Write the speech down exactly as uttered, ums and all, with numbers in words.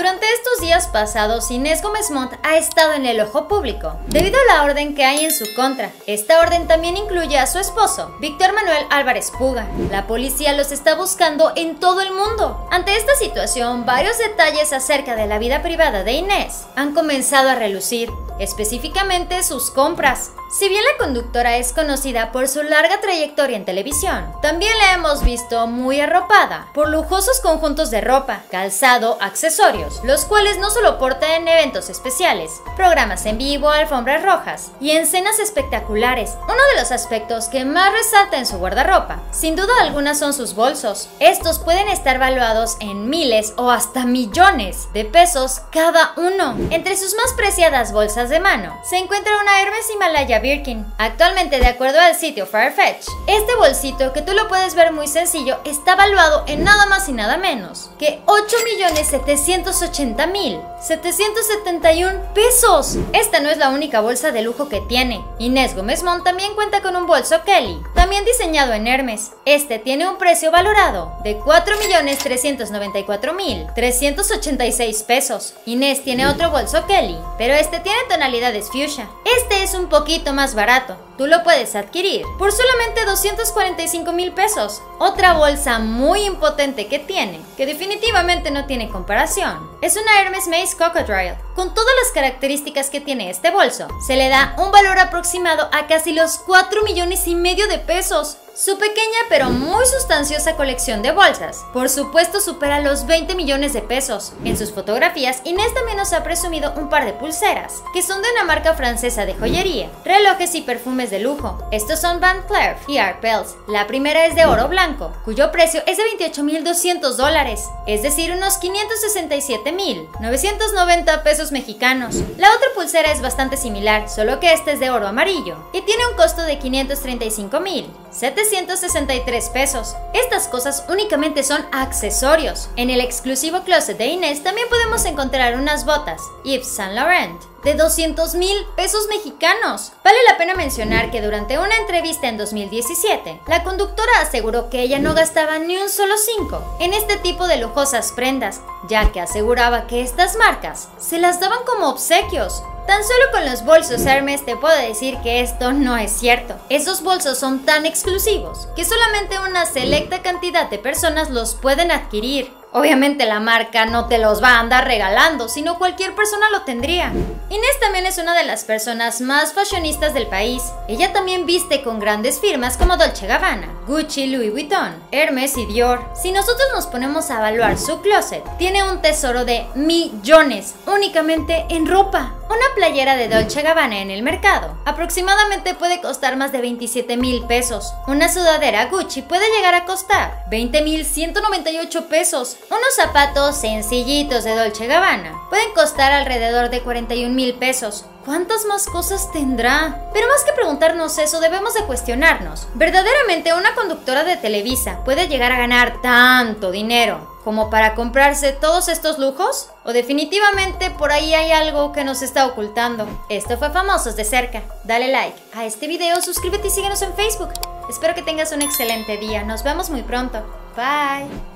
Durante estos días pasados, Inés Gómez Montt ha estado en el ojo público debido a la orden que hay en su contra. Esta orden también incluye a su esposo, Víctor Manuel Álvarez Puga. La policía los está buscando en todo el mundo. Ante esta situación, varios detalles acerca de la vida privada de Inés han comenzado a relucir, específicamente sus compras. Si bien la conductora es conocida por su larga trayectoria en televisión, también la hemos visto muy arropada por lujosos conjuntos de ropa, calzado, accesorios, los cuales no solo porta en eventos especiales, programas en vivo, alfombras rojas y en cenas espectaculares. Uno de los aspectos que más resalta en su guardarropa, sin duda alguna, son sus bolsos. Estos pueden estar valuados en miles o hasta millones de pesos cada uno. Entre sus más preciadas bolsas de mano se encuentra una Hermes Himalaya Birkin. Actualmente, de acuerdo al sitio Farfetch, este bolsito, que tú lo puedes ver muy sencillo, está valuado en nada más y nada menos que ocho millones setecientos ochenta mil setecientos setenta y uno pesos. Esta no es la única bolsa de lujo que tiene. Inés Gómez Montt también cuenta con un bolso Kelly, también diseñado en Hermes. Este tiene un precio valorado de cuatro millones trescientos noventa y cuatro mil trescientos ochenta y seis pesos. Inés tiene otro bolso Kelly, pero este tiene tonalidades fuchsia. Este es un poquito más barato. Tú lo puedes adquirir por solamente doscientos cuarenta y cinco mil pesos. Otra bolsa muy impotente que tiene, que definitivamente no tiene comparación, es una Hermes Mace Cocodrile. Con todas las características que tiene este bolso, se le da un valor aproximado a casi los cuatro millones y medio de pesos. Su pequeña pero muy sustanciosa colección de bolsas, por supuesto, supera los veinte millones de pesos. En sus fotografías, Inés también nos ha presumido un par de pulseras, que son de una marca francesa de joyería, relojes y perfumes de lujo. Estos son Van Cleef y Art Bells. La primera es de oro blanco, cuyo precio es de veintiocho mil doscientos dólares, es decir, unos quinientos sesenta y siete mil novecientos noventa pesos mexicanos. La otra pulsera es bastante similar, solo que esta es de oro amarillo y tiene un costo de quinientos treinta y cinco mil setecientos sesenta y tres pesos. Estas cosas únicamente son accesorios. En el exclusivo closet de Inés también podemos encontrar unas botas Yves Saint Laurent de doscientos mil pesos mexicanos. Vale la pena mencionar que durante una entrevista en dos mil diecisiete, la conductora aseguró que ella no gastaba ni un solo cinco en este tipo de lujosas prendas, ya que aseguraba que estas marcas se las daban como obsequios. Tan solo con los bolsos Hermes te puedo decir que esto no es cierto. Esos bolsos son tan exclusivos que solamente una selecta cantidad de personas los pueden adquirir. Obviamente la marca no te los va a andar regalando, sino cualquier persona lo tendría. Inés también es una de las personas más fashionistas del país. Ella también viste con grandes firmas como Dolce Gabbana, Gucci, Louis Vuitton, Hermes y Dior. Si nosotros nos ponemos a evaluar su closet, tiene un tesoro de millones únicamente en ropa. Una playera de Dolce Gabbana en el mercado aproximadamente puede costar más de veintisiete mil pesos. Una sudadera Gucci puede llegar a costar veinte mil ciento noventa y ocho pesos. Unos zapatos sencillitos de Dolce Gabbana pueden costar alrededor de cuarenta y un mil pesos. ¿Cuántas más cosas tendrá? Pero más que preguntarnos eso, debemos de cuestionarnos. ¿Verdaderamente una conductora de Televisa puede llegar a ganar tanto dinero como para comprarse todos estos lujos? ¿O definitivamente por ahí hay algo que nos está ocultando? Esto fue Famosos de Cerca. Dale like a este video, suscríbete y síguenos en Facebook. Espero que tengas un excelente día. Nos vemos muy pronto. Bye.